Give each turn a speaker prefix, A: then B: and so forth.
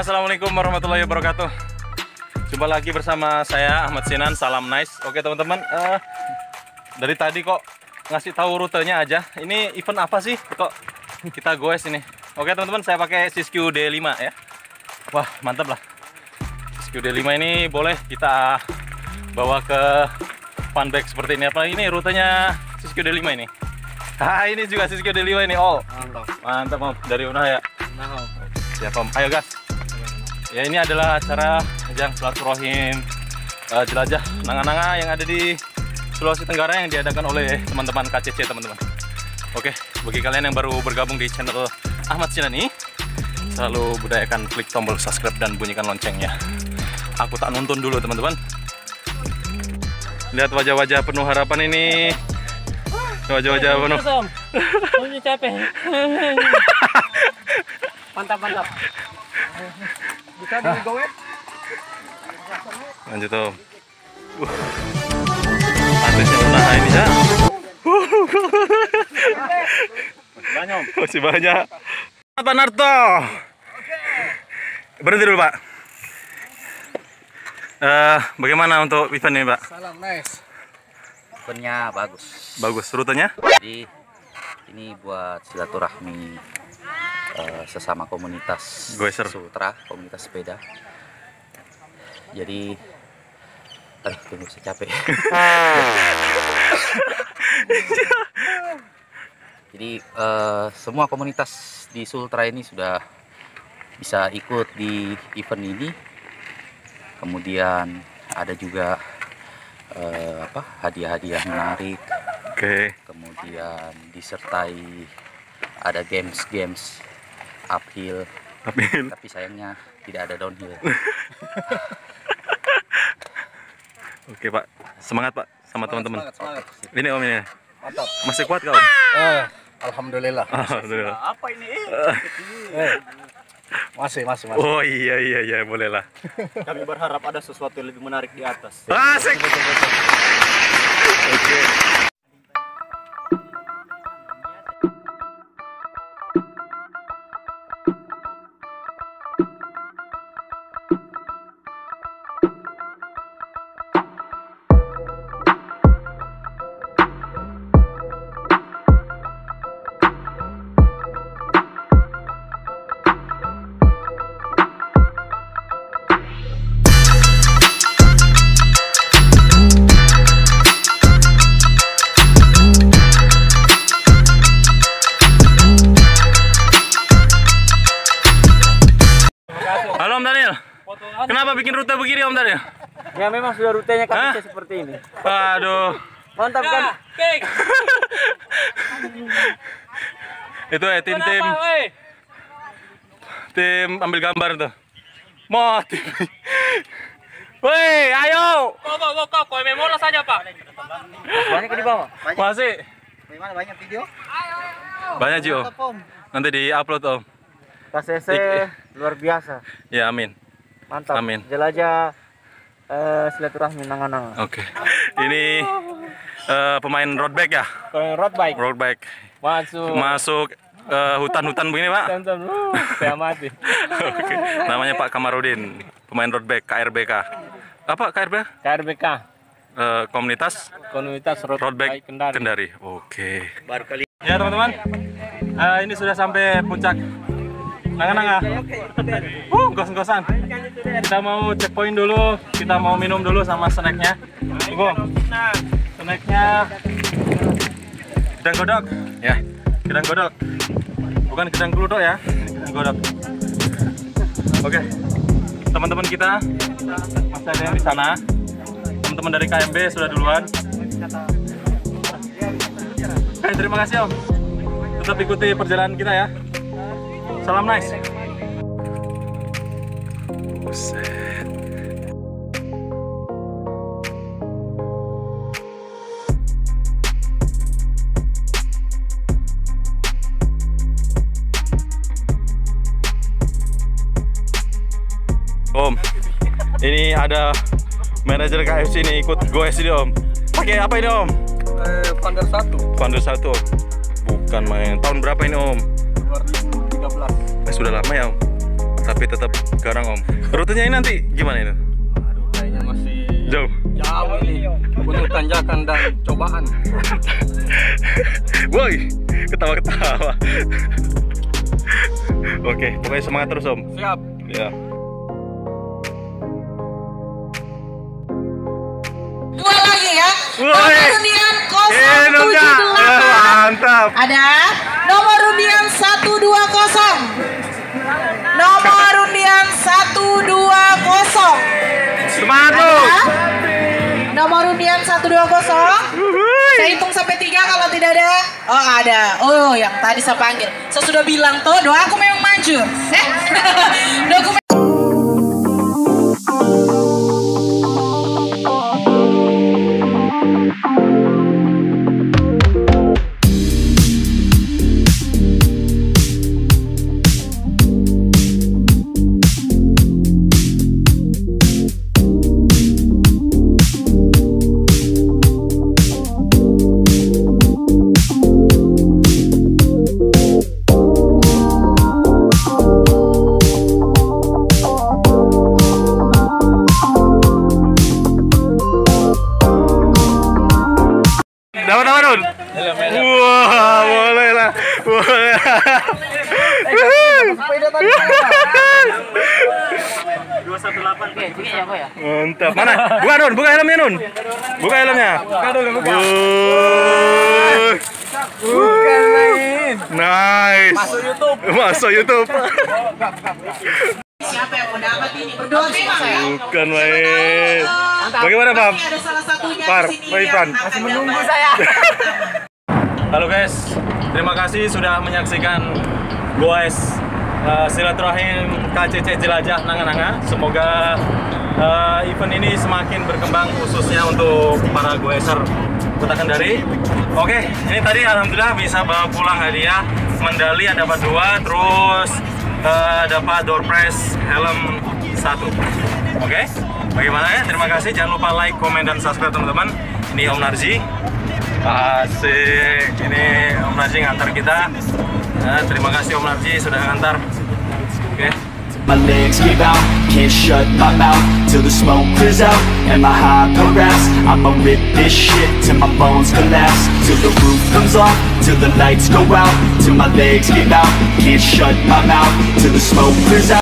A: Assalamualaikum warahmatullahi wabarakatuh. Jumpa lagi bersama saya Ahmad Sinan, salam nice. Oke teman-teman, dari tadi kok ngasih tahu rutenya aja. Ini event apa sih kok kita goes ini? Oke teman-teman, saya pakai Siskiyou D5 ya. Wah mantap lah. Siskiyou D5 ini boleh kita bawa ke fun bag seperti ini. Apa ini rutenya Siskiyou D5 ini? Ini juga Siskiyou D5 ini. Oh mantap om, dari Unah ya. Siap om, ayo gas. Ya ini adalah acara ajang silaturahim jelajah nanga-nanga yang ada di Sulawesi Tenggara yang diadakan oleh teman-teman KCC teman-teman. Oke, bagi kalian yang baru bergabung di channel Ahmad Sinan ini, selalu budayakan klik tombol subscribe dan bunyikan loncengnya. Aku tak nonton dulu teman-teman. Lihat wajah-wajah penuh harapan ini. Wajah-wajah penuh.
B: Capek. Mantap. Bisa digowet.
A: Lanjut om. Artisnya Unah ini ya. Masih banyak. Pak Narto. Berhenti dulu Pak. Bagaimana untuk event ini Pak?
B: Salam nice.
C: Eventnya bagus.
A: Bagus, rutenya?
C: Jadi ini buat silaturahmi sesama komunitas
A: Goeser
C: Sultra, komunitas sepeda. Jadi, tunggu saya capek. Jadi semua komunitas di Sultra ini sudah bisa ikut di event ini. Kemudian ada juga hadiah-hadiah menarik.
A: Oke.
C: Kemudian disertai ada games uphill. Tapi sayangnya tidak ada downhill.
A: Oke Pak, semangat Pak sama teman-teman.
B: Semangat.
A: Ini om ini.
B: Mantap.
A: Masih kuat kah om?
B: Alhamdulillah.
A: Alhamdulillah.
B: Apa ini? Masih.
A: Oh iya boleh lah.
B: Kami berharap ada sesuatu yang lebih menarik di atas.
A: Asik. Oke. Halo Om Daniel, kenapa bikin rute begini Om Daniel?
B: Ya memang sudah rutenya KCC seperti ini.
A: Aduh.
B: Mantap kan?
A: Itu ya tim ambil gambar tuh. Motif. Woi, ayo.
B: Kok memola saja Pak. Banyak di bawah.
A: Masih.
B: Bagaimana banyak video?
A: Banyak Ji Om. Nanti di-upload Om.
B: KCC luar biasa.
A: Ya amin.
B: Mantap.
A: Amin.
B: Jelajah silaturahmi nanga-nanga.
A: Oke. Ini pemain road bike ya?
B: Road bike.
A: Road bike.
B: Masuk
A: Hutan-hutan begini Pak.
B: Saya mati.
A: Oke. Namanya Pak Kamarudin, pemain road bike KRBK. Apa KRBK?
B: KRBK.
A: Komunitas
B: road bike
A: Kendari. Oke.
B: Baru kali.
A: Ya teman-teman, ini sudah sampai puncak nanga-nanga. Gos-gosan. Kita mau checkpoint dulu, kita mau minum dulu sama snacknya. Tunggu. Snacknya gedang godok. Ya, gedang godok. Bukan gedang gludok ya, gedang godok. Oke. Teman-teman kita masih ada yang di sana. Teman-teman dari KMB sudah duluan. Oke, terima kasih Om. Tetap ikuti perjalanan kita ya. Salam nice. Buset. Om, ini ada manajer KFC ini ikut goes ini Om. Pakai apa ini Om?
B: Thunder 1.
A: Thunder 1. Bukan main. Tahun berapa ini Om?
B: 2013.
A: Sudah lama ya Om? tapi tetap garang Om. Rutenya ini nanti gimana itu?
D: Aduh, kayaknya masih
A: Jauh.
D: jauh ini. Penuh tanjakan dan cobaan.
A: Woi, ketawa-ketawa. Oke, pokoknya semangat terus Om.
D: Siap.
A: Ya.
E: Dua lagi ya.
A: Woi.
E: Nomor undian
A: Indonesia.
E: 078.
A: Mantap.
E: Ada nomor undian 120. Nomor undian 120.
A: Semangat
E: Ada
A: terus.
E: nomor undian 120. Saya hitung sampai 3 kalau tidak ada. Oh ada. Oh yang tadi saya panggil. Saya sudah bilang tuh doaku memang manjur. Dokumen.
A: Dapat apa Don? Wah, boleh lah. Boleh. Mantap. Mana? Buka Don, buka helmnya Don. Buka helmnya. Buka dulu, buka.
D: Bukan main.
A: Nice.
D: Masuk YouTube.
A: Masuk YouTube.
E: Siapa yang mau dapat ini? Berdoa sama saya.
A: Bukan main. Bagaimana Bang?
E: Pasti ada salah satunya
A: Par,
E: di sini
A: Pak Ivan.
E: yang akan
D: Menunggu
E: dapat.
D: saya.
A: Halo guys, terima kasih sudah menyaksikan goes silaturahim KCC Jelajah Nanga-Nanga. Semoga event ini semakin berkembang khususnya untuk para goeser Kota Kendari. Oke, ini tadi alhamdulillah bisa bawa pulang hadiah medali yang dapat 2, terus dapat door prize helm 1. Oke, bagaimana ya? Terima kasih. Jangan lupa like, komen, dan subscribe teman-teman. Ini Om Narji. Asik, ini Om Narji ngantar kita. Terima kasih Om Narji sudah ngantar. Oke.
F: My legs give out, can't shut my mouth till the smoke clears out and my high progress. I'ma rip this shit till my bones collapse, till the roof comes off, till the lights go out, till my legs give out, can't shut my mouth till the smoke clears out.